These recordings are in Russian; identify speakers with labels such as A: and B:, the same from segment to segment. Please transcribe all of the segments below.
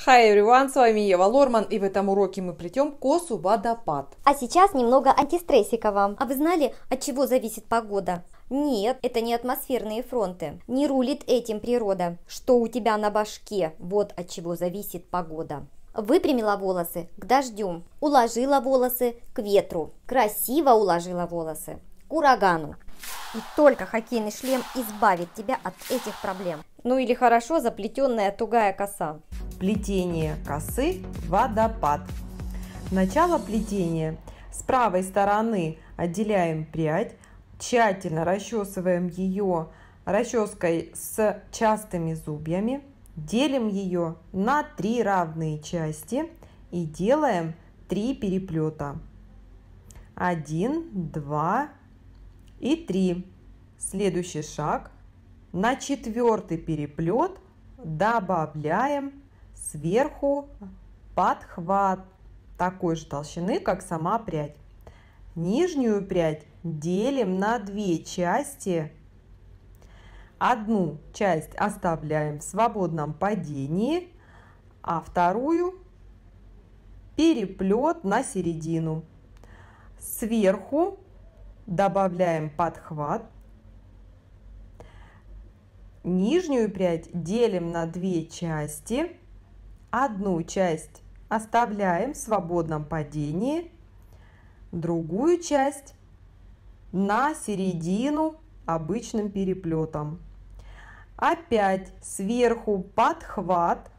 A: Hi everyone, с вами Ева Лорман, и в этом уроке мы плетем косу водопад.
B: А сейчас немного антистрессика вам. А вы знали, от чего зависит погода? Нет, это не атмосферные фронты. Не рулит этим природа. Что у тебя на башке? Вот от чего зависит погода. Выпрямила волосы к дождю, уложила волосы к ветру, красиво уложила волосы к урагану. И только хоккейный шлем избавит тебя от этих проблем. Ну или хорошо заплетенная тугая коса.
C: Плетение косы водопад. Начало плетения. С правой стороны отделяем прядь, тщательно расчесываем ее расческой с частыми зубьями, делим ее на 3 равные части и делаем 3 переплета. 1, 2 и 3. Следующий шаг. На 4-й переплет добавляем сверху подхват такой же толщины, как сама прядь. Нижнюю прядь делим на 2 части. Одну часть оставляем в свободном падении, а вторую переплет на середину. Сверху добавляем подхват. Нижнюю прядь делим на 2 части. Одну часть оставляем в свободном падении, другую часть на середину обычным переплетом. Опять сверху подхват.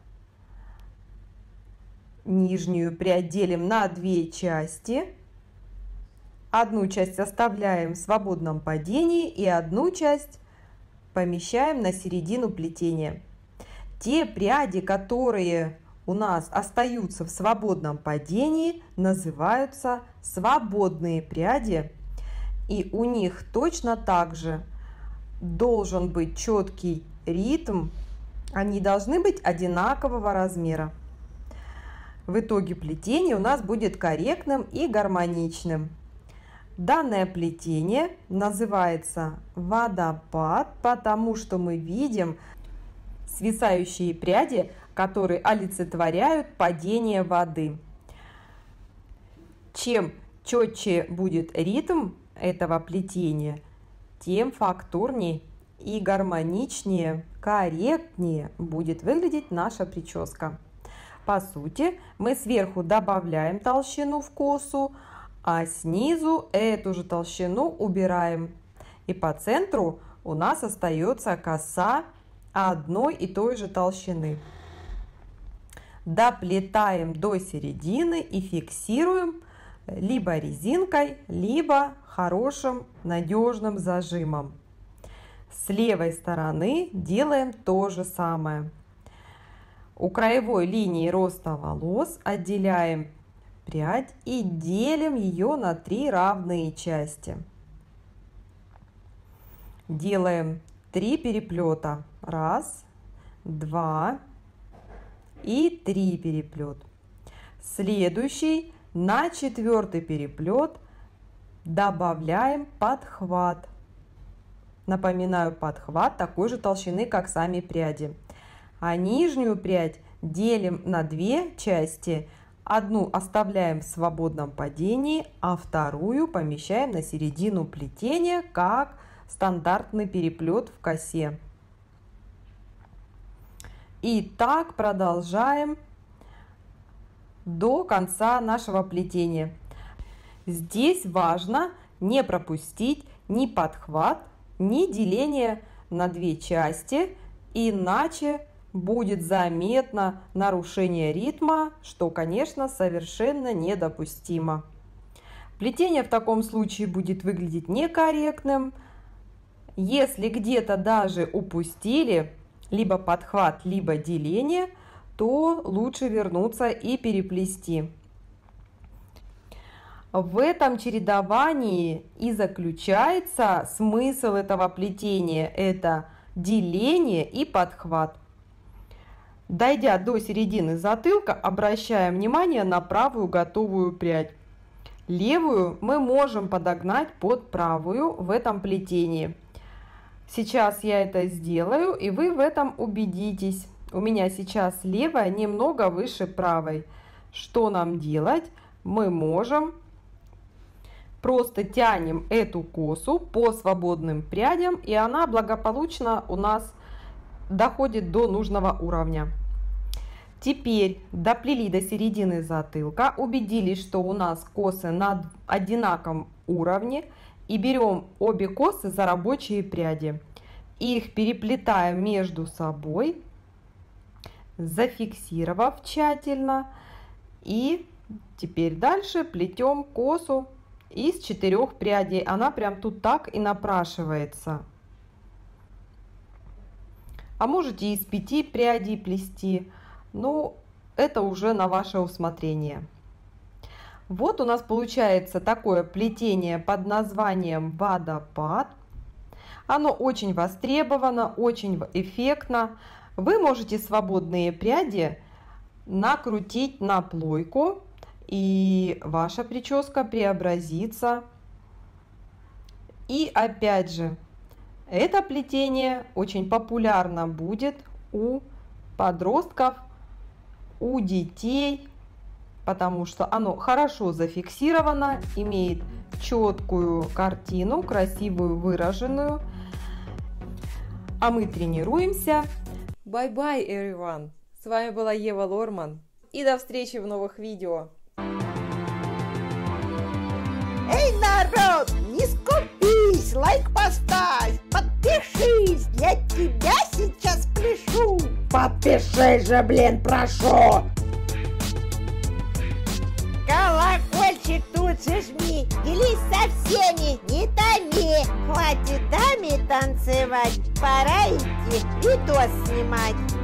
C: Нижнюю прядь делим на 2 части. Одну часть оставляем в свободном падении и одну часть помещаем на середину плетения. Те пряди, которые у нас остаются в свободном падении, называются свободные пряди. И у них точно так же должен быть четкий ритм. Они должны быть одинакового размера. В итоге плетение у нас будет корректным и гармоничным. Данное плетение называется водопад, потому что мы видим свисающие пряди, которые олицетворяют падение воды. Чем четче будет ритм этого плетения, тем фактурнее и гармоничнее, корректнее будет выглядеть наша прическа. По сути, мы сверху добавляем толщину в косу, а снизу эту же толщину убираем. И по центру у нас остается коса одной и той же толщины. Доплетаем до середины и фиксируем либо резинкой, либо хорошим надежным зажимом. С левой стороны делаем то же самое. У краевой линии роста волос отделяем прядь и делим ее на 3 равные части. Делаем 3 переплета. 1, 2 и 3 переплет. Следующий на 4-й переплет добавляем подхват. Напоминаю, подхват такой же толщины, как сами пряди. А нижнюю прядь делим на 2 части. Одну оставляем в свободном падении, а вторую помещаем на середину плетения, как стандартный переплет в косе. И так продолжаем до конца нашего плетения. Здесь важно не пропустить ни подхват, ни деление на 2 части, иначе будет заметно нарушение ритма, что, конечно, совершенно недопустимо. Плетение в таком случае будет выглядеть некорректным. Если где-то даже упустили либо подхват, либо деление, то лучше вернуться и переплести. В этом чередовании и заключается смысл этого плетения. Это деление и подхват. Дойдя до середины затылка, обращаем внимание на правую готовую прядь. Левую мы можем подогнать под правую в этом плетении. Сейчас я это сделаю, и вы в этом убедитесь. У меня сейчас левая немного выше правой. Что нам делать? Мы можем просто тянем эту косу по свободным прядям, и она благополучно у нас доходит до нужного уровня. Теперь доплели до середины затылка, убедились, что у нас косы на одинаковом уровне, и берем обе косы за рабочие пряди. Их переплетаем между собой, зафиксировав тщательно, и теперь дальше плетем косу из 4 прядей. Она прям тут так и напрашивается. А можете из 5 прядей плести. Ну, это уже на ваше усмотрение. Вот у нас получается такое плетение под названием водопад. Оно очень востребовано, очень эффектно. Вы можете свободные пряди накрутить на плойку, и ваша прическа преобразится. И опять же, это плетение очень популярно будет у подростков, у детей, потому что оно хорошо зафиксировано, имеет четкую картину, красивую, выраженную. А мы тренируемся.
A: Bye-bye, everyone! С вами была Ева Лорман. И до встречи в новых видео.
D: Эй, народ, не скупись, лайк поставь, подпишись, я тебя сейчас пляшу. Подпишись же, блин, прошу. Колокольчик тут же жми, делись со всеми, не томи. Хватит даме танцевать, пора идти видос снимать.